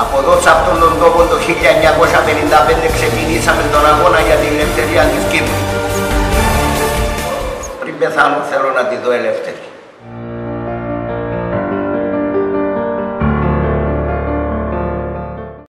Από εδώ σε αυτόν τον τόπο το 1955 ξεκινήσαμε τον αγώνα για την ελευθερία της Κύπρου. Πριν πεθάνω θέλω να τη δω ελεύθερη.